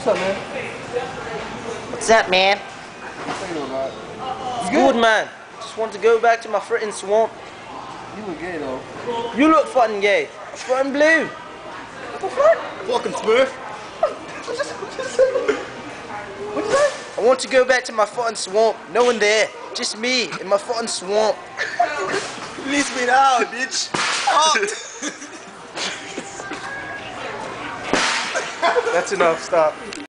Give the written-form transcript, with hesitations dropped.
up, man? What's up, man? How you doing, man? It's good, man. Just want to go back to my frickin' swamp. You look gay, though. You look fucking gay. I'm fucking blue. What the fuck? Fucking Smurf. What'd you say? I want to go back to my fucking swamp. No one there. Just me in my fucking swamp. Release me now, bitch. That's enough. Stop.